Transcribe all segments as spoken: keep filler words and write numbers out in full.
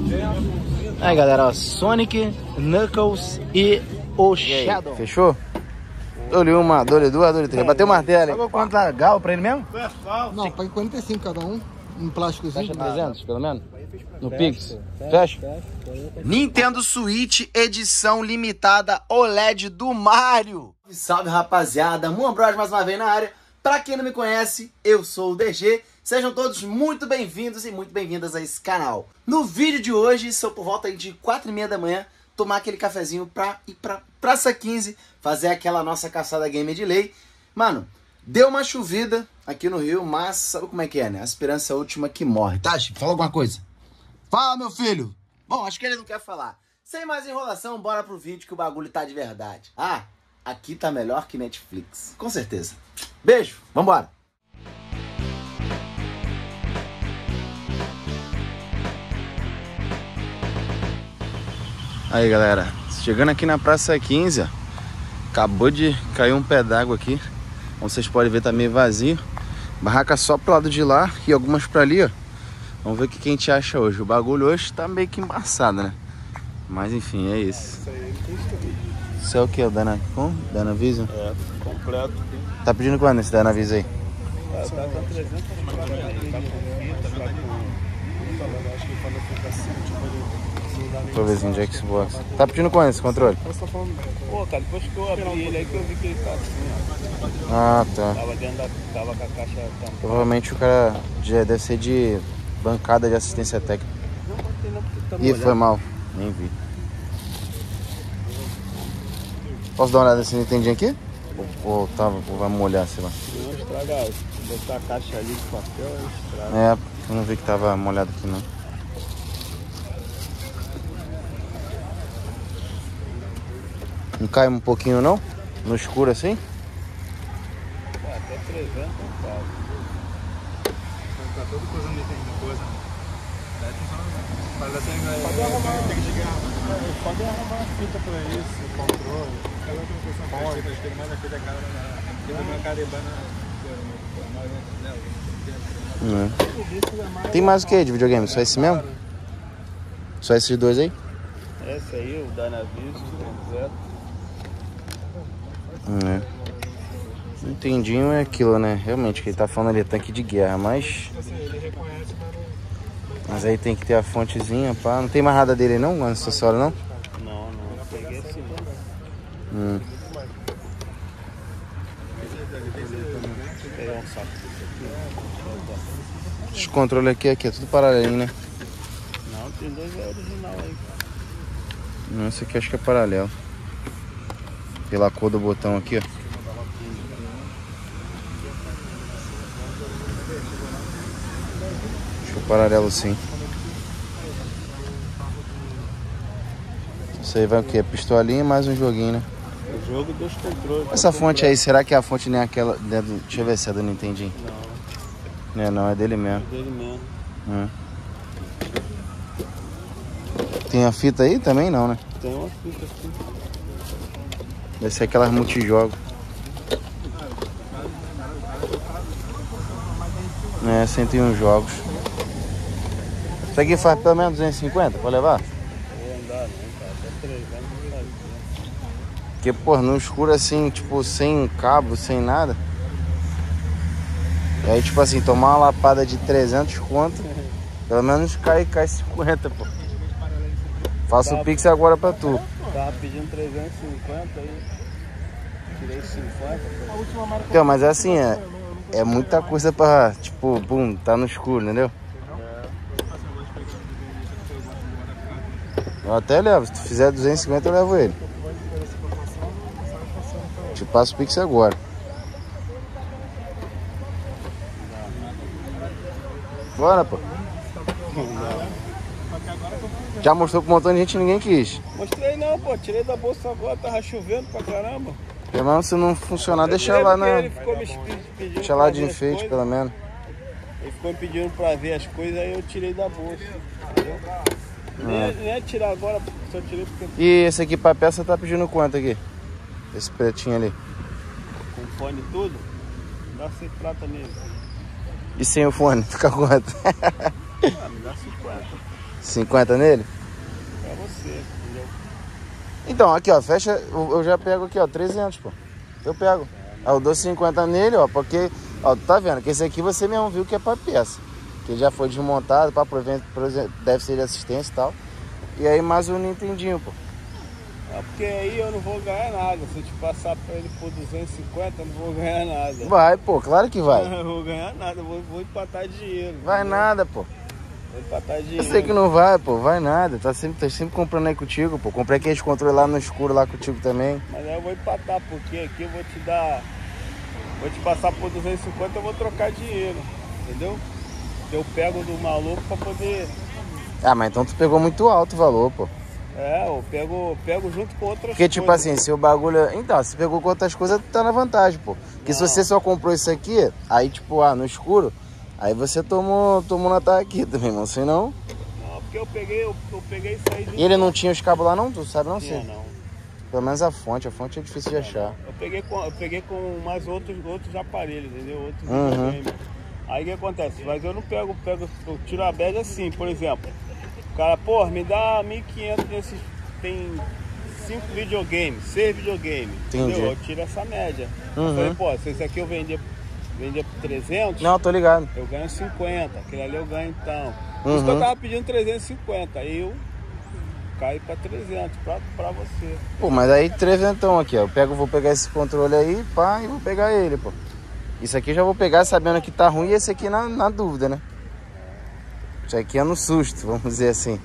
Aí galera, ó, Sonic, Knuckles e o Shadow. Fechou? Dole uma, dole duas, dole três. Bateu o martelo. Sabe quanto tá gal pra ele mesmo? Não, paguei quarenta e cinco cada um. Um plásticozinho. Fecha trezentos, pelo menos? No Pix? Fecha? Nintendo Switch edição limitada O L E D do Mario. Salve rapaziada, Moon Bros mais uma vez na área. Pra quem não me conhece, eu sou o D G. Sejam todos muito bem-vindos e muito bem-vindas a esse canal. No vídeo de hoje, sou por volta aí de quatro e meia da manhã, tomar aquele cafezinho pra ir pra Praça quinze, fazer aquela nossa caçada gamer de lei. Mano, deu uma chovida aqui no Rio, mas sabe como é que é, né? A esperança é a última que morre. Tá, Chico? Fala alguma coisa. Fala, meu filho. Bom, acho que ele não quer falar. Sem mais enrolação, bora pro vídeo que o bagulho tá de verdade. Ah, aqui tá melhor que Netflix. Com certeza. Beijo, vambora. Aí galera, chegando aqui na Praça quinze, ó, acabou de cair um pé d'água aqui. Como vocês podem ver, tá meio vazio. Barraca só pro lado de lá e algumas pra ali, ó. Vamos ver o que, que a gente acha hoje. O bagulho hoje tá meio que embaçado, né? Mas enfim, é isso. Isso é o que? O Dana, com? Dana Vision? É, completo. Tá pedindo quanto esse Dana Vision aí? É, tá com trezentos Deixa eu ver assim, de Xbox. Tá pedindo quanto esse controle? Pô, cara, depois que eu abri ele aí que eu vi que ele tá assim, ó. Ah, tá. Tava dentro da... tava com a caixa tampada. Provavelmente o cara já deve ser de bancada de assistência técnica. Não, não tem não, porque tá Ih, foi mal. Nem vi. Posso dar uma olhada nesse Nintendinho aqui? Ou, ou, tá, ou vai molhar, sei lá. Não estraga, botar a caixa ali de papel, estraga. É, eu não vi que tava molhado aqui não. Não cai um pouquinho não? No escuro assim? Pô, até trezentos não cabe. Tá todo coisa ali, tem coisa. Mas assim, pode arrumar, tem que chegar. Pode arrumar a fita pra isso, o controle. Aquela construção pode, acho que ele manda a fita cara na minha caribana. É. Tem mais o que de videogame? Só esse mesmo? Só esses dois aí? Esse aí, o Dynavision completo. É. Nintendinho é aquilo, né? Realmente, que ele tá falando ali, tanque de guerra, mas... Mas aí tem que ter a fontezinha, pá. Não tem mais nada dele não, no acessório não? Não, não, peguei esse não. Hum. Vou pegar um saco desse aqui. Os controles aqui, aqui é tudo paralelinho, né? Não, tem dois é original aí. Não, esse aqui acho que é paralelo. Pela cor do botão aqui, ó. Acho que é paralelo sim. Isso aí vai o quê? Pistolinha e mais um joguinho, né? O jogo dos controles. Essa fonte aí, será que é a fonte nem aquela... Deixa eu ver se é do Nintendinho. Não. Não é não, é dele mesmo. É dele mesmo. Hum. Tem a fita aí também? Não, né? Tem uma fita aqui. Deve ser aquelas multijogos. É, cento e um jogos. Isso aqui faz pelo menos duzentos e cinquenta pra levar? Vou andar não, cara. Até trezentos não faz. Porque, pô, no escuro assim, tipo, sem cabo, sem nada. E aí, tipo assim, tomar uma lapada de trezentos conto, pelo menos cai, cai cinquenta, pô. Faço o Pix agora pra tu. Tava pedindo trezentos e cinquenta aí. Tirei cinquenta. Então, mas é assim, é, é muita coisa pra, tipo, bum, tá no escuro, entendeu? Eu até levo, se tu fizer duzentos e cinquenta eu levo ele. Te passo o Pix agora. Bora, pô. Já mostrou pra um montão de gente e ninguém quis. Mostrei não, pô. Tirei da bolsa agora, tava chovendo pra caramba. Pelo menos se não funcionar, deixa lá na... Ele ficou me pedindo Deixa lá de pra ver enfeite, as pelo menos. Ele ficou me pedindo pra ver as coisas, aí eu tirei da bolsa. Entendeu? Nem, é, nem é tirar agora, só tirei porque... E esse aqui pra peça tá pedindo quanto aqui? Esse pretinho ali. Com fone e tudo? Dá cem prata nele. E sem o fone, fica quanto? Ah, me dá cinquenta. cinquenta nele? Pra você, entendeu? Então, aqui, ó, fecha, eu eu já pego aqui, ó, trezentos, pô. Eu pego. Aí eu dou cinquenta nele, ó, porque, ó, tu tá vendo que esse aqui você mesmo viu que é pra peça. Que já foi desmontado, pra prover, deve ser de assistência e tal. E aí mais um Nintendinho, pô. É porque aí eu não vou ganhar nada. Se eu te passar pra ele por duzentos e cinquenta, eu não vou ganhar nada. Vai, pô, claro que vai. Eu não vou ganhar nada, eu vou, vou empatar dinheiro. Vai entendeu? nada, pô. Vou empatar Eu dinheiro. sei que não vai, pô, vai nada. Tá sempre, tá sempre comprando aí contigo, pô. Comprei aqueles controles lá no escuro lá contigo também. Mas aí eu vou empatar, porque aqui eu vou te dar... Vou te passar por duzentos e cinquenta, eu vou trocar dinheiro. Entendeu? Eu pego do maluco pra poder... Ah, mas então tu pegou muito alto o valor, pô. É, eu pego, pego junto com outras Porque, tipo coisas. assim, se o bagulho... Então, se pegou com outras coisas, tu tá na vantagem, pô. Porque se Não. você só comprou isso aqui, aí, tipo, ah, no escuro, aí você tomou, tomou na taca aqui também, irmão. Senão... Não, porque eu peguei, eu, eu peguei isso aí... E ele não tinha os cabos lá, não? Tu sabe, não tinha, sei. não. Pelo menos a fonte. A fonte é difícil de achar. Eu peguei com, eu peguei com mais outros, outros aparelhos, entendeu? Outros Uhum. videogames. Aí o que acontece? Mas eu não pego, pego eu tiro a bad assim, por exemplo. O cara, pô, me dá mil e quinhentos nesses... Tem cinco videogames, seis videogames, Entendi. entendeu? Eu tiro essa média. Uhum. Eu falei, pô, se esse aqui eu vender, vender por trezentos, Não, tô ligado. eu ganho cinquenta. Aquele ali eu ganho então. Por Uhum. isso que eu tava pedindo trezentos e cinquenta. Aí eu caio pra trezentos, pra, pra você. Pô, mas aí trezentão aqui, ó. Eu pego, vou pegar esse controle aí, pá, e vou pegar ele, pô. Isso aqui eu já vou pegar sabendo que tá ruim e esse aqui na, na dúvida, né? Isso aqui é no susto, vamos dizer assim.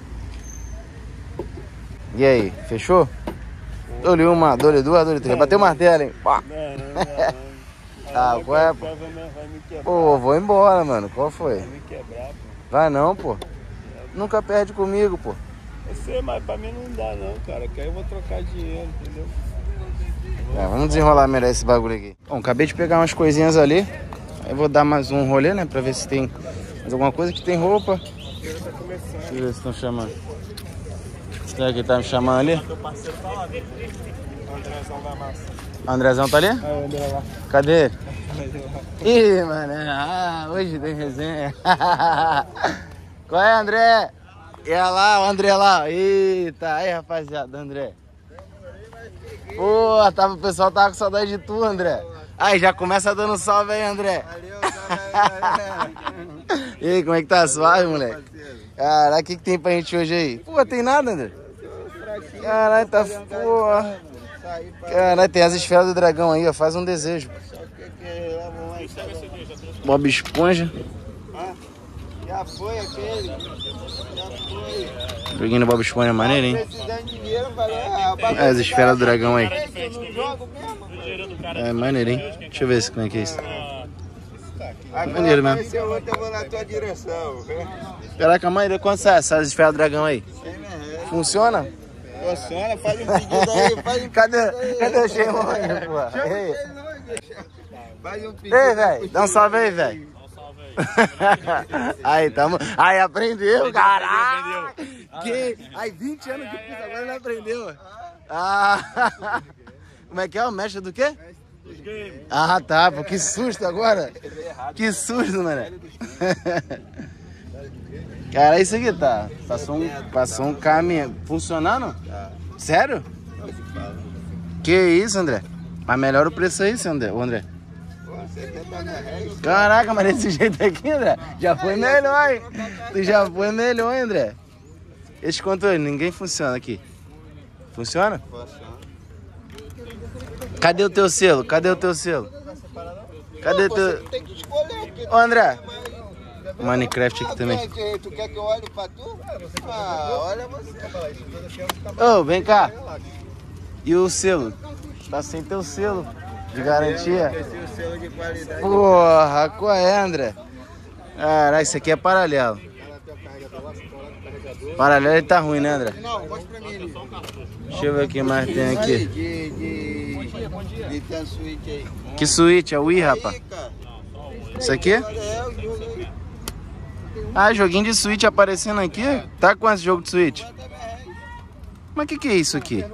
E aí, fechou? Dou-lhe uma, dou-lhe duas, dou-lhe três. Bateu o martelo, hein? Pá. Não, não, não, não. Ah, Aí qual é, vai, pô? vai, vai, vai me quebrar. Pô, vou embora, mano. Qual foi? Vai me quebrar, pô. Vai não, pô. Nunca perde comigo, pô. Eu sei, mas pra mim não dá não, cara. Que aí eu vou trocar dinheiro, entendeu? É, vamos desenrolar melhor esse bagulho aqui. Bom, acabei de pegar umas coisinhas ali. Aí vou dar mais um rolê, né? Pra ver se tem mais alguma coisa que tem roupa. Deixa eu ver se estão chamando. Será que tá me chamando ali? Teu parceiro tá lá, né? Andrezão da massa. Andrezão tá ali? É, o André lá. Cadê ele? Ih, mano. Ah, hoje tem resenha. Qual é, André? E olha lá, o André lá. Eita, aí, rapaziada, André. Pô, tava, o pessoal tava com saudade de tu, André. Aí, já começa dando um salve aí, André. Valeu, salve. E aí, como é que tá? Suave, moleque? Caraca, o que, que tem pra gente hoje aí? Pô, tem nada, André. Caralho, tá... Porra. Caralho, tem as esferas do dragão aí, ó. Faz um desejo. Bob Esponja. Já foi aquele. Já foi. Joguinho do Bob Esponja é maneiro, hein? Precisando de dinheiro, falei, ah, É, as esferas do dragão aí. eu não jogo mesmo. É maneiro, hein? Deixa eu ver como é que é isso. Agora Maneiro mesmo. apareceu outro, eu vou na tua direção. Caraca, mãe, quanto sai essas esferas do dragão aí? Funciona? Funciona, faz um pedido aí, faz um Cadê, pedido aí. cadê o Xemão aí, pô? Ei, Faz um pedido. ei, velho, dá um salve aí, velho. Aí, tamo. Aí, aprendeu, caralho. Que... Aí, vinte anos de pizza, agora ele aprendeu. Ah, como é que é? O mestre do quê? Ah, tá, pô, que susto agora. Que susto, mano. Cara, isso aqui tá. Passou um, passou um caminhão. Funcionando? Sério? Que isso, André? Mas melhora o preço aí, seu André. Ô, André. Caraca, mas desse jeito aqui, André, já foi melhor, hein? Tu já foi melhor, hein, André? Esse controle, ninguém funciona aqui. Funciona? Cadê o teu selo? Cadê o teu selo? Cadê o teu... Tem que escolher aqui. Ô, André. Minecraft aqui também. Tu quer que eu olhe pra tu? Ah, olha você. Ô, vem cá. E o selo? Tá sem teu selo de garantia? Esse é o selo de qualidade. Porra, qual é, André? Caralho, isso aqui é paralelo. Paralelo ele tá ruim, né, André? Não, mostra pra mim ali. Deixa eu ver o que mais tem aqui. De, de, de tem suíte aí. Que suíte? É o Wii, rapaz? Aí, cara. Isso aqui? Olha, é o jogo aí. Ah, joguinho de Switch aparecendo aqui? Tá com esse jogo de Switch? Mas o que que é isso aqui?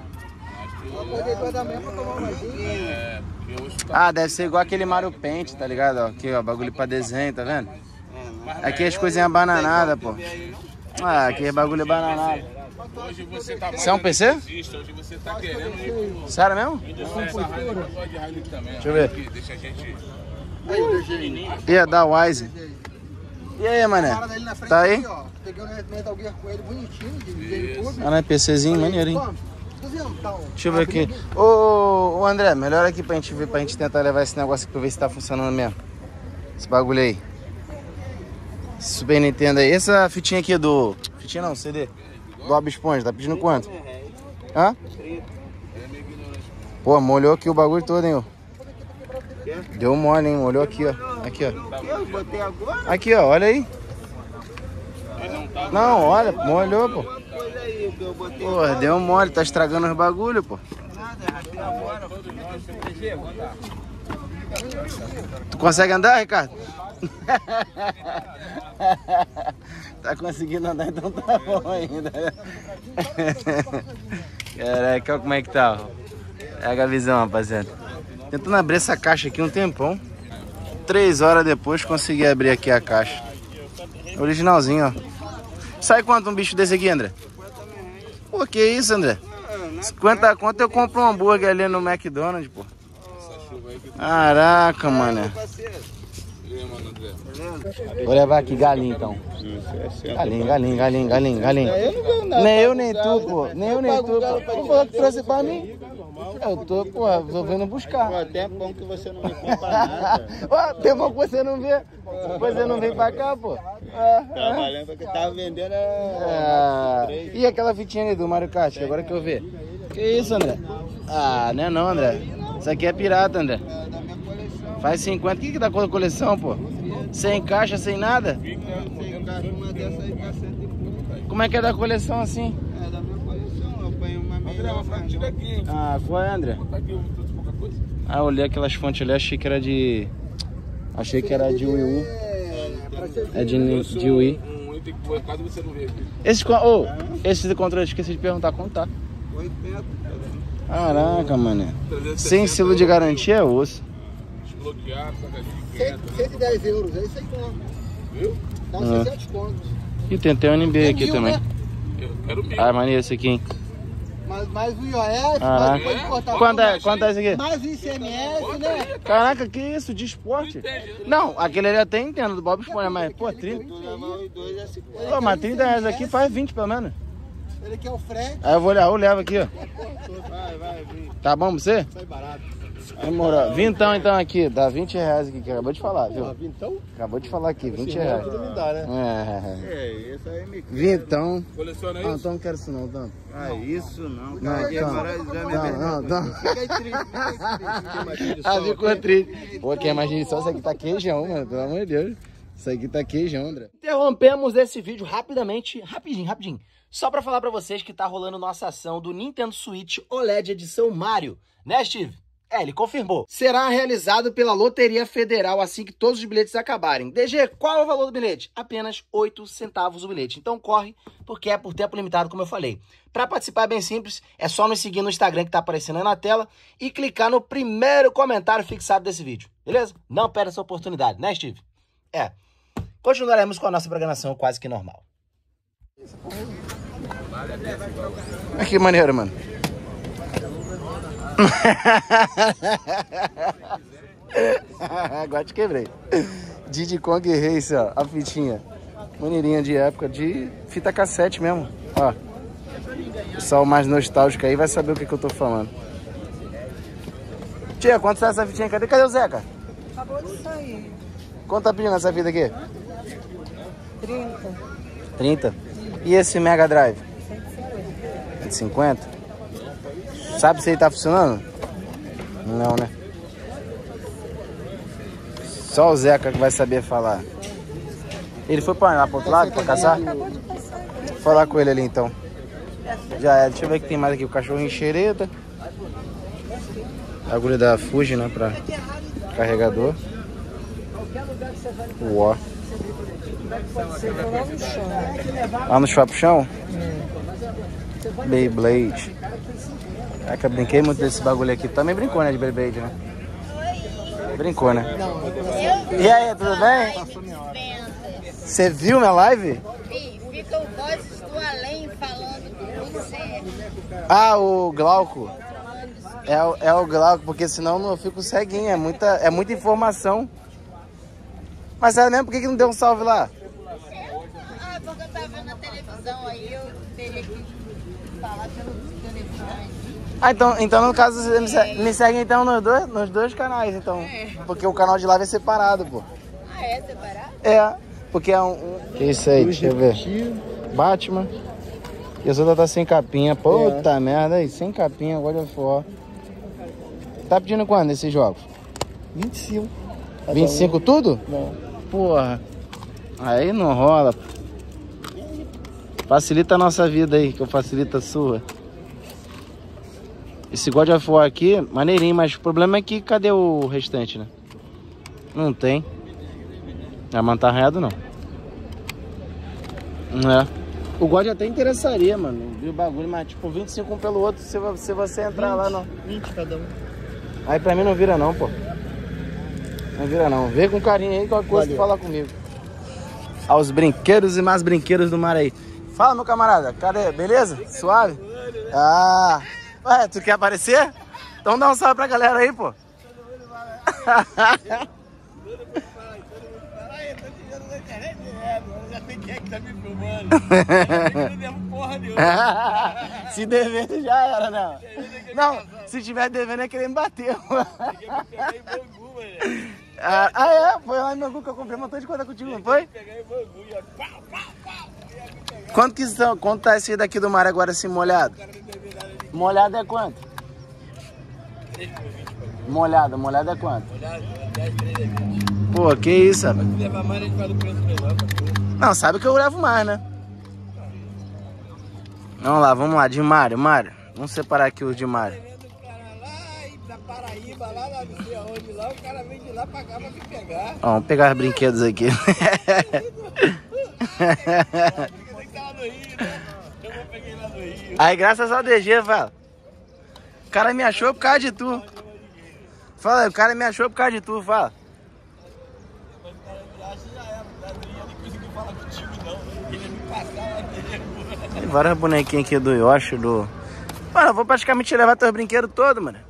Ah, deve ser igual aquele Mario Paint, tá ligado? Ó, aqui, ó, bagulho pra desenho, tá vendo? Aqui as coisinhas bananadas, pô. Ah, aquele bagulho é bananado. Hoje você tá Você é um P C? Hoje você tá querendo. Sério mesmo? Deixa eu ver. Deixa a gente. Ia dar Wise. E aí, mané? Tá aí? Peguei o Metal Gear com ele bonitinho de GameCube. Ah, não é PCzinho, maneirinho. Deixa eu ver aqui. Ô, ô André, melhor aqui pra gente ver, pra gente tentar levar esse negócio aqui pra ver se tá funcionando mesmo. Esse bagulho aí. Esse Super Nintendo aí. Essa fitinha aqui do... Fitinha não, C D. Do Bob Esponja, tá pedindo quanto? Hã? Pô, molhou aqui o bagulho todo, hein, ó. Deu mole, hein? Molhou aqui, ó. Aqui, ó. Aqui, ó, olha aí. Não, olha, molhou, pô. Pô, deu mole, tá estragando os bagulho, pô. Tu consegue andar, Ricardo? Tá conseguindo andar, então tá bom ainda. Caraca, olha como é que tá. Pega a visão, rapaziada. Tentando abrir essa caixa aqui um tempão. Três horas depois consegui abrir aqui a caixa. Originalzinho, ó. Sai quanto um bicho desse aqui, André? Pô, que isso, André? cinquenta conto eu compro um hambúrguer ali no McDonald's, pô. Caraca, mano. Vou levar aqui galinha, então. Galinha, galinha, galinha, galinha, galinha. Nem eu, nem tu, pô. Nem eu, nem tu, pô. Pô, tu trouxe pra mim? Eu tô, pô, tô vindo buscar. Pô, tem bom que você não me compra nada. Ó, tem bom que você não vê. Você não vem pra cá, pô. É, Trabalhando porque tava vendendo é. é... E aquela fitinha ali do Mario Kart, agora que eu ver. Que isso, André? Ah, não é não, André. Isso aqui é pirata, André. Faz cinquenta. O que que dá com a coleção, pô? Sem caixa, sem nada? Sem caixa, uma dessa aí tá cento e pouco. Como é que é da coleção assim? É da minha coleção, eu ponho uma melhor. Ah, qual é, André? Ah, eu olhei aquelas fontes ali, achei que era de... Achei que era de Wii U. É de, de Wii. Esses, oh, esses controles, esqueci de perguntar quanto tá. oitenta. Caraca, mano. Sem selo de garantia é osso. cento e dez euros, é isso aí, então. Viu? Dá uns Ah. sessenta contos. E tem até o N B aqui mil, também. né? Eu quero mil. Ah, maneiro esse aqui, hein? Mas mais o I O S, Ah. mais depois importar. Quanto é, quanto é esse aqui? Mais o I C M S, né? Caraca, que isso? De esporte? Não, aquele ali até entendo, do Bob Esponja, mas, pô, trinta. Tu levar os dois é cinquenta. Pô, mas trinta reais aqui faz vinte pelo menos. Ele quer o frete. Aí eu vou olhar, eu levo aqui, ó. Vai, vai, vem. Tá bom pra você? Sai barato. Demorou. Vintão então aqui, dá vinte reais aqui, que acabou de falar, viu? Então, Acabou de falar aqui, vinte reais. tudo me dá, né? É. É, isso aí me... Vintão. Coleciona Ah, isso? então não quero isso não, então. Ah, isso não. Não, Cara, então. agora já me Não, não, não. Fiquei triste, fiquei triste. Ah, ficou triste. Pô, quem imagina só, isso aqui tá queijão, mano, pelo amor de Deus. Isso aqui tá queijão, André. Interrompemos esse vídeo rapidamente, rapidinho, rapidinho. Só pra falar pra vocês que tá rolando nossa ação do Nintendo Switch O L E D edição Mario. Né, Steve? É, ele confirmou. Será realizado pela Loteria Federal assim que todos os bilhetes acabarem. D G, qual é o valor do bilhete? Apenas oito centavos o bilhete. Então corre, porque é por tempo limitado, como eu falei. Para participar é bem simples, é só nos seguir no Instagram que tá aparecendo aí na tela e clicar no primeiro comentário fixado desse vídeo, beleza? Não perda essa oportunidade, né, Steve? É. Continuaremos com a nossa programação quase que normal. Que maneiro, mano. Agora te quebrei. Diddy Kong Race, ó, a fitinha. Maneirinha de época, de fita cassete mesmo. Ó. O pessoal mais nostálgico aí vai saber o que, que eu tô falando. Tia, quanto tá essa fitinha? Cadê? Cadê o Zeca? Acabou de sair. Quanto tá pedindo essa fita aqui? trinta. trinta. E esse Mega Drive? cento e cinquenta. Sabe se ele tá funcionando? Não, né? Só o Zeca que vai saber falar. Ele foi pra lá pro outro lado pra caçar? Acabou de passar. Vou falar com ele ali então. Já é. Deixa eu ver o que tem mais aqui. O cachorrinho xereta. Agulha da Fuji, né? Pra carregador. Uó. Lá no chão. Lá no Shop Chão? Beyblade. É que eu brinquei muito desse bagulho aqui. Também brincou, né? De Beyblade, né? Brincou, né? E aí, tudo bem? Você viu minha live? Fica o voz Ah, o Glauco. É, o- é o Glauco, porque senão eu fico ceguinho. É muita, é muita informação. Mas sabe mesmo por que que não deu um salve lá? Ah, porque eu tava vendo na televisão, aí eu teria que falar pelo telefone. Ah, então, então no caso, você me se- me segue então nos dois, nos dois canais, então. Porque o canal de live é separado, pô. Ah, é separado? É, porque é um... um... Que isso aí, deixa eu ver. Batman. E as outras tá sem capinha. Puta merda aí, sem capinha, God of War. Tá pedindo quando esses jogos? vinte e cinco. vinte e cinco tudo? Não. Porra. Aí não rola. Facilita a nossa vida aí, que eu facilito a sua. Esse God of War aqui, maneirinho, mas o problema é que cadê o restante, né? Não tem. A manta tá arranhado não. Não é. O God até interessaria, mano. Viu o bagulho, mas tipo vinte e cinco um pelo outro, se vo- se você entrar lá não. vinte cada um. Aí pra mim não vira não, pô. Não vira não. Vê com carinho aí, qualquer coisa que fala comigo. Aos brinquedos e mais brinquedos do mar aí. Fala, meu camarada. Cadê? Beleza? Suave? Ah. Ué, tu quer aparecer? Então dá um salve pra galera aí, pô. Já tem quem é que tá me filmando. Eu não devo porra nenhuma. Se devendo já era, né? Não, se tiver devendo é querer me bater. Pegar em Bangu, mano. Ah, ah, é? Foi lá em Bangu que eu comprei um montão de coisa contigo, não foi? Pegar em Bangu e ó, pau, pau, pau. Quanto que são? Quanto tá esse daqui do mar agora, assim, molhado? Molhado é quanto? Molhado, molhado é quanto? Pô, que isso, rapaz? Se levar mais, a gente faz o preço melhor. Não, sabe que eu levo mais, né? Vamos lá, vamos lá, de Mário, Mário. Vamos separar aqui os de Mário. Vendo o cara lá da Paraíba, lá, lá não sei aonde lá, o cara vem de lá pra cá pra me pegar. Ó, vamos pegar os brinquedos aqui. Tem que estar lá no Rio, né? Eu vou pegar ele lá no Rio. Aí, graças ao D G, fala. O cara me achou por causa de tu. Fala, o cara me achou por causa de tu, fala. Tem vários bonequinhos aqui do Yoshi, do... Mano, eu vou praticamente levar teus brinquedos todos, mano.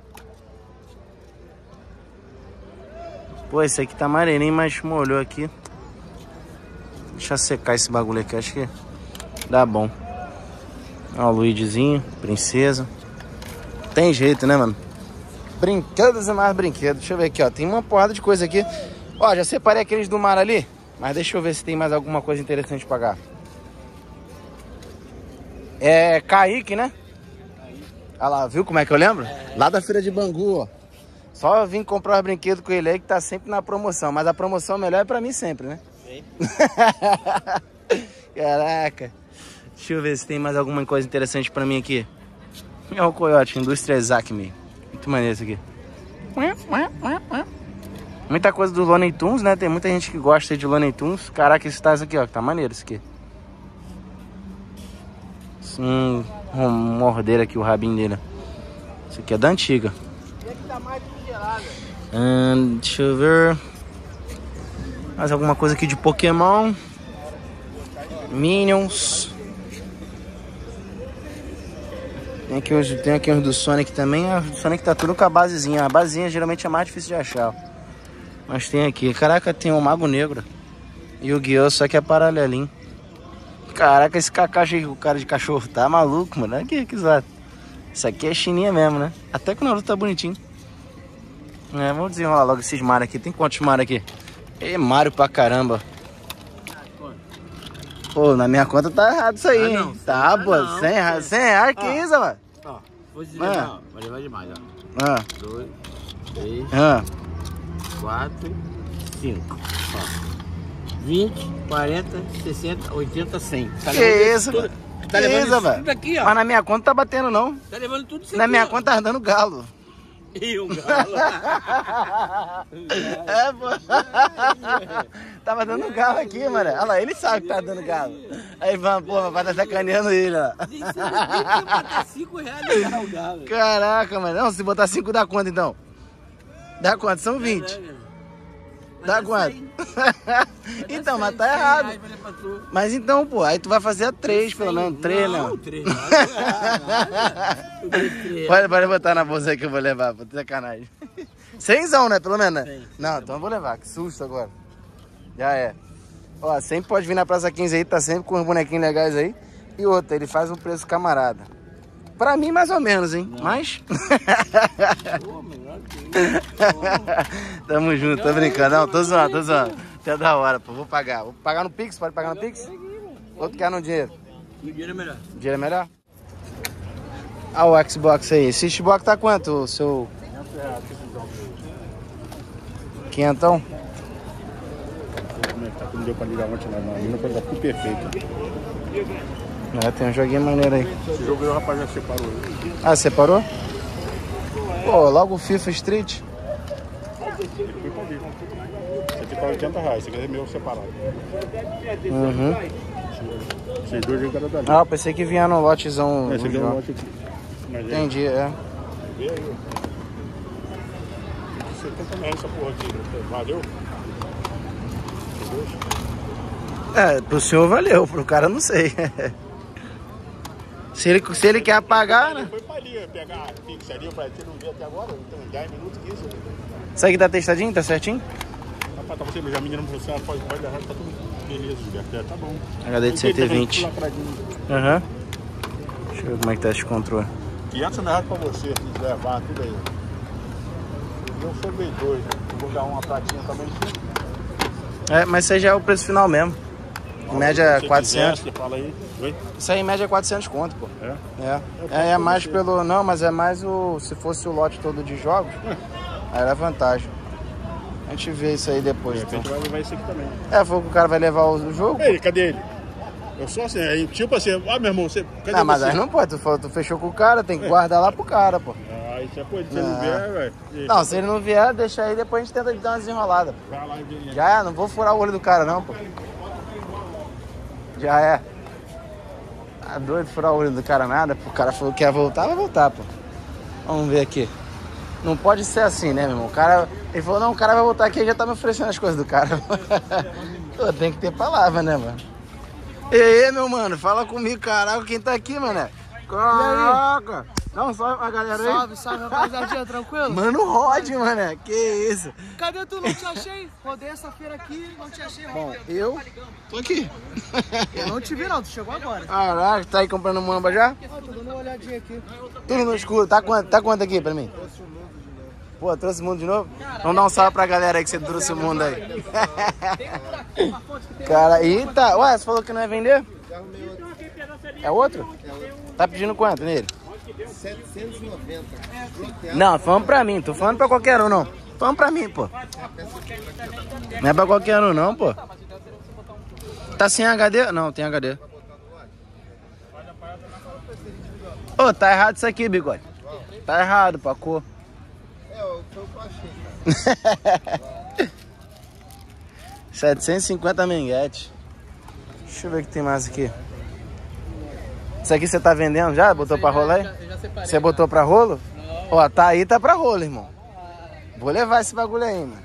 Pô, esse aqui tá maneirinho, mas molhou aqui. Deixa eu secar esse bagulho aqui, acho que dá bom. Ó, o Luigizinho, princesa. Tem jeito, né, mano? Brinquedos e mais brinquedos. Deixa eu ver aqui, ó. Tem uma porrada de coisa aqui. Ó, já separei aqueles do mar ali. Mas deixa eu ver se tem mais alguma coisa interessante pra pagar. É Kaique, né? Olha lá, viu como é que eu lembro? Lá da feira de Bangu, ó. Só vim comprar os brinquedos com ele aí que tá sempre na promoção. Mas a promoção melhor é pra mim sempre, né? Caraca. Deixa eu ver se tem mais alguma coisa interessante pra mim aqui. É o Coyote, Indústria Exacme. Muito maneiro isso aqui. Muita coisa do Looney Tunes, né? Tem muita gente que gosta de Looney Tunes. Caraca, esse tá aqui, ó. Tá maneiro isso aqui. Um, um morder aqui, o rabinho dele. Isso aqui é da antiga. Hum, deixa eu ver. Mais alguma coisa aqui de Pokémon. Minions. Tem aqui, hoje, tem aqui uns do Sonic também. O Sonic tá tudo com a basezinha. A basezinha geralmente é mais difícil de achar. Mas tem aqui. Caraca, tem o Mago Negro. E o Guiô, só que é paralelinho. Caraca, esse Kakashi aí, o cara de cachorro, tá maluco, mano. Aqui, que zoado. Isso aqui é chininha mesmo, né? Até que o Naruto tá bonitinho. É, vamos desenrolar logo esses Mario aqui. Tem quantos Mario aqui? É Mario pra caramba. Pô, na minha conta tá errado isso aí, Ah, hein? não, Tá, não, pô, não, cem reais, cem reais, que isso, mano? Ó, vou dizer, Ah. não, vai levar demais, ó. Ah, Dois, três, ah. quatro, cinco. Ó. vinte, quarenta, sessenta, oitenta, cem. Tá Que levando isso, tudo- mano? Tá Que levando isso, isso velho? tudo aqui, ó. Mas na minha conta tá batendo, não. Tá levando tudo isso Na aqui, minha ó. conta tá dando galo. E um galo. É, pô. Tava dando galo aqui, mano. Olha lá, ele sabe que tá dando galo. Aí, vamos, pô, vai tá sacaneando ele, ó. Tem que ser- tem que botar cinco reais no galo. Caraca, mano. Não, se botar cinco dá quanto, então? Dá quanto? São vinte. Tá quanto? Então, mas tá errado. Mas então, pô, aí tu vai fazer a três, pelo menos. Três, não. Não, três. Pode, pode botar na bolsa aí que eu vou levar, pô, sacanagem. Cenzão, né, pelo menos, né? Cem. Não, então eu vou levar, que susto agora. Já é. Ó, sempre pode vir na Praça quinze aí, tá sempre com os bonequinhos legais aí. E outra, ele faz um preço camarada. Pra mim, mais ou menos, hein? Não. Mas... Pô, melhor que isso. Tamo junto, tô brincando. Não, tô zoando, tô zoando. Até da hora, pô. Vou pagar. Vou pagar no Pix? Pode pagar no Pix? Ou tu quer no dinheiro? O dinheiro é melhor. O dinheiro é melhor? Ah, o Xbox aí. Esse Xbox tá quanto, o seu... Quinhentão? Como é que tá? Não deu pra ligar ontem lá, não. A mina foi tudo perfeito. É, tem um joguinho maneiro aí. Esse jogo aí o rapaz já separou. Ah, separou? Pô, logo o FIFA Street. Foi pra vir. Esse aqui tá oitenta reais, esse aqui é meu separado. Uhum. Esses dois aí cada dali. Ah, eu pensei que vinha no lotezão. Esse aqui é um lote aqui. Mas é- Entendi, é. Vê aí, ó. setenta reais essa porra aqui. Valeu? É, pro senhor valeu, pro cara não sei. Se ele, se ele quer pagar, né? Foi pra ali pegar fixa ali, pra você não ver até agora, então dez minutos, quinze. Isso aqui tá testadinho, tá certinho? Rapaz, tá você, já a menina falou assim, ah, pode, pode levar, tá tudo beleza, Gilberto, tá bom. H D de cento e vinte. Aham. Uhum. Deixa eu ver como é que tá esse controle. quinhentos reais pra você, se levar tudo aí. Eu sou bem doido, vou dar uma pratinha também. É, mas isso aí já é o preço final mesmo. Em média quatrocentos. Quiser, você fala aí. Oi? Isso aí em média é quatrocentos conto, pô. É? É. É, é mais pelo... Não, mas é mais o... Se fosse o lote todo de jogos, aí era vantagem. A gente vê isso aí depois, De então. repente vai levar esse aqui também. É, foi que o cara vai levar o jogo. Ei, cadê ele? Eu sou assim, aí, tipo assim, ah, meu irmão, você. Cadê Ah, mas você? aí não pode, tu, falou- tu fechou com o cara, tem que guardar lá pro cara, pô. Ah, isso é coisa, se Não. não vier, velho. Não, se ele não vier, deixa aí, depois a gente tenta dar uma desenrolada. Vai lá e vem. Já é, não vou furar o olho do cara não, pô. Já é. Tá doido furar o olho do cara nada, pô. O cara falou que quer voltar, vai voltar, pô. Vamos ver aqui. Não pode ser assim, né, meu irmão? O cara, ele falou, não, o cara vai voltar aqui e já tá me oferecendo as coisas do cara. Pô, tem que ter palavra, né, mano? E aí, meu mano, fala comigo, caraca, quem tá aqui, mané? Caraca! Não, só a galera aí. Salve, salve, rapaziadinha, tranquilo? Mano, Rod, mané, que isso? Cadê tu? Não te achei. Rodei essa feira aqui, não te achei. Bom, eu tô aqui. Eu não te vi não, tu chegou agora. Caraca, tá aí comprando mamba já? Ó, tô dando uma olhadinha aqui. Tudo no escuro. Tá quanto, tá quanto aqui pra mim? Pô, trouxe o mundo de novo? Vamos dar um salve pra galera aí que você trouxe o mundo aí. Cara, eita. Ué, você falou que não ia vender? É outro? Tá pedindo quanto nele? setecentos e noventa. Não, falando pra mim. Tô falando pra qualquer um, não. Falando pra mim, pô. Não é pra qualquer um, não, pô. Tá sem H D? Não, tem H D. Ô, tá errado isso aqui, bigode. Tá errado, pô, a cor. É, foi o que eu achei. setecentos e cinquenta menguete. Deixa eu ver o que tem mais aqui. Isso aqui você tá vendendo já? Botou pra rolo aí? Você botou pra rolo? Ó, tá aí, tá pra rolo, irmão. Vou levar esse bagulho aí, mano.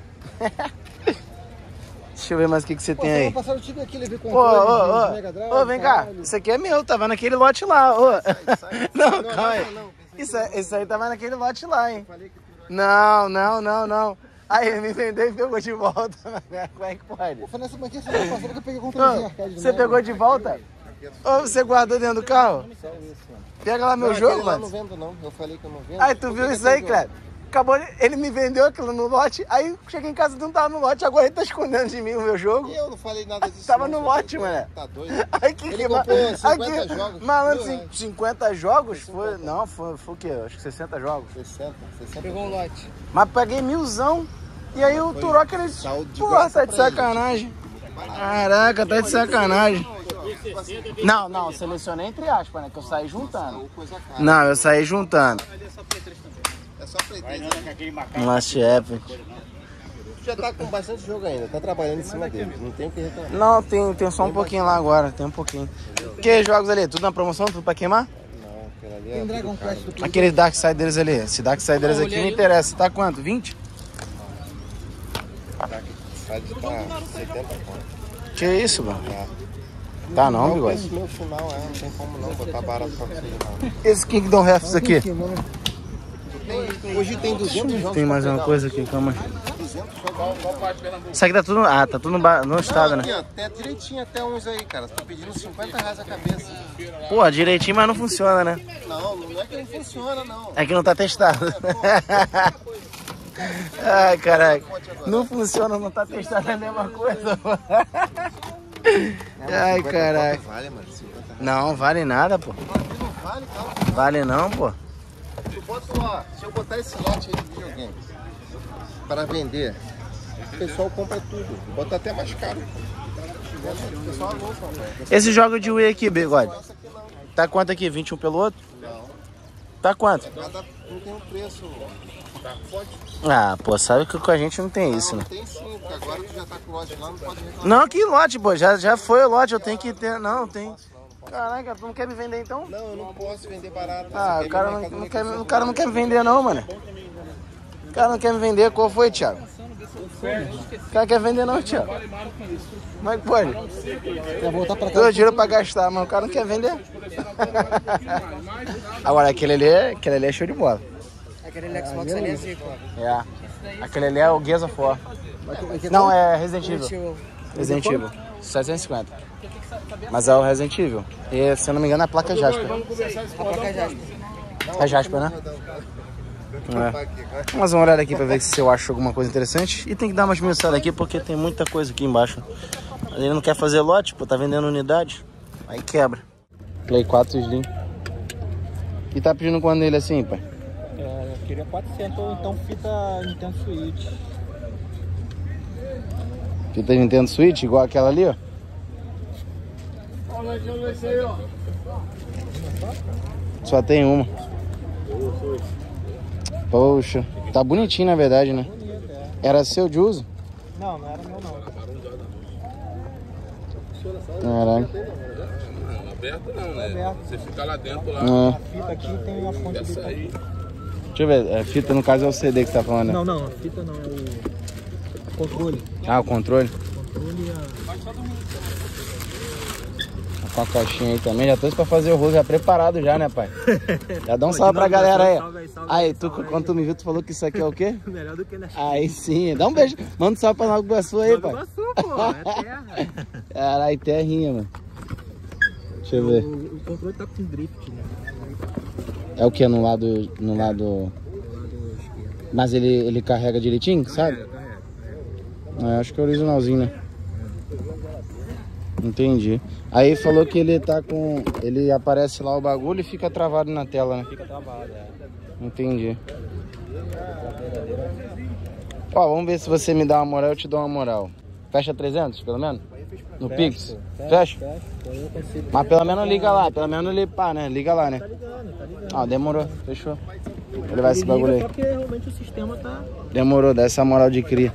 Deixa eu ver mais o que, que você tem aí. Passado eu tive aquele Ô, ô, ô, ô, vem cá. Isso aqui é meu, tava naquele lote lá. Ô. Não, calma aí. Isso, é- isso aí tava naquele lote lá, hein. Não, não, não, não. Aí ele me vendeu e pegou de volta. Como é que pode? Foi nessa banquinha semana passada que eu peguei controle Ô, você pegou de volta? Ou você guardou dentro do carro? Pega lá meu Não, jogo, aquele lá eu não mano. vendo não, eu falei que eu não vendo. Aí tu viu isso aí, Cleber? Acabou, ele me vendeu aquilo no lote, aí cheguei em casa e não tava no lote, agora ele tá escondendo de mim o meu jogo. E eu não falei nada disso. Tava não, no só lote, falei, mané. Tá doido? Aí que Ele que comprou ma- cinquenta aqui, jogos, malandro, viu, cin- é? cinquenta jogos? Foi, não, foi, foi o quê? Acho que sessenta jogos. sessenta, sessenta. Pegou um lote. Mas peguei milzão, e aí o Turoca, ele... saldo de Pô, graça tá de pra ele. sacanagem. Caraca, tá de sacanagem. Não, não, selecionei entre aspas, né? Que eu saí juntando. Coisa cara. Não, eu saí juntando. É só pretexto. Um Last Epic. Já tá com bastante jogo ainda, tá trabalhando em cima deles, não tem o que reclamar. Não, tem, tem só um pouquinho lá agora, tem um pouquinho. Que jogos ali? Tudo na promoção? Tudo pra queimar? Não, aquele ali é. Tem Dragon Quest do Play. Aquele Darksiders ali. Esse Darksiders aqui me interessa. Tá quanto? vinte? Vai de tá setenta conto. Que isso, mano? É. Tá não, Não, bigode? esse meu final é, não tem como não botar barato pra vocês não. Esse Kingdom Hearts aqui. Tem, hoje tem duzentos jogos. Tem mais uma coisa aqui, calma. Isso aqui tá tudo. Ah, tá tudo no, ba... no estado, Não, aqui, né? ó, tem direitinho até uns aí, cara. Tô pedindo cinquenta reais a cabeça. Pô, direitinho, mas não funciona, né? Não, não é que não funciona, não. É que não tá testado. Ai, caraca. Não funciona, não tá testado, é a mesma coisa. Ai, caraca. Vale, mano, cinquenta reais. Não, vale nada, pô. Não vale, cara. Vale não, pô. Eu boto, ó, se eu botar esse lote aí de videogame para vender, o pessoal compra tudo. Bota até mais caro. O pessoal é louco, velho. Esse jogo de Wii aqui, bigode. Tá quanto aqui? vinte e um pelo outro? Não. Tá quanto? Cada um tem um preço. Pode. Ah, pô, sabe que com a gente não tem isso, Não, né? tem sim, porque agora tu já tá com o lote lá, não pode reclamar. Não, que lote, pô. Já, já foi o lote, eu tenho que ter. Não, tem. Caraca, tu não quer me vender então? Não, eu não posso vender barato. Ah, Você o cara quer não, me não marcar quer, no o cara não quer me vender não, mano. O cara não quer me vender. Qual foi, Thiago? O cara quer vender não, Thiago. Como é que pode? Quer voltar pra Deu dinheiro pra gastar, mas o cara não quer vender. Agora, aquele ali, é- aquele ali é show de bola. Aquele Xbox ali é zico, ó. É. Aquele ali é o Gears of War. Não, é Resident Evil. Resident Evil. setecentos e cinquenta. Mas é o Resident Evil. E, se eu não me engano, é a placa Jasper. A placa Jasper. É Jasper, né? É. Vamos dar uma olhada aqui pra ver se eu acho alguma coisa interessante. E tem que dar umas mensadas aqui porque tem muita coisa aqui embaixo. Ele não quer fazer lote, pô, tá vendendo unidade. Aí quebra. Play quatro Slim. E tá pedindo quando nele assim, pai? É, eu queria quatrocentos ou então fita Nintendo Switch. Fita Nintendo Switch, igual aquela ali, ó. Só tem uma. Poxa, tá bonitinho na verdade, né? Era seu de uso? Não, não era meu não. Caralho. Não, aberto não, né? Você fica lá dentro, lá. Ah, A fita aqui tem a fonte de... Aí, deixa eu ver, a fita no caso é o C D que você tá falando, né? Não, não, a fita não, é o controle. Ah, o controle? Controle e a... Com a caixinha aí também, já trouxe pra fazer o rolo, já preparado já, né, pai? Já dá um salve pra galera aí. Salve aí, salve Aí, tu, quando tu me viu, tu falou que isso aqui é o quê? Melhor do que na Aí sim, dá um beijo. Manda um salve pra Nova Iguaçu aí, pai. Iguaçu, pô, é terra. Caralho, terrinha, mano. Deixa eu ver. O, o controle tá com drift, né? É o que? No lado. No lado. Do lado esquerdo. Mas ele, ele carrega direitinho, sabe? Carrega, carrega. É, acho que é originalzinho, né? Entendi. Aí falou que ele tá com... Ele aparece lá o bagulho e fica travado na tela, né? Fica travado, é. Entendi. Ó, vamos ver se você me dá uma moral, eu te dou uma moral. Fecha trezentos, pelo menos? No Pix? Fecha? Fecha, eu consigo. Mas pelo menos liga lá, pelo menos ele pá, né? Liga lá, né? Tá ligando, tá ligando. Ah, demorou, fechou. Ele vai esse Liga bagulho aí. só porque realmente o sistema tá... Demorou, dá essa moral de cria.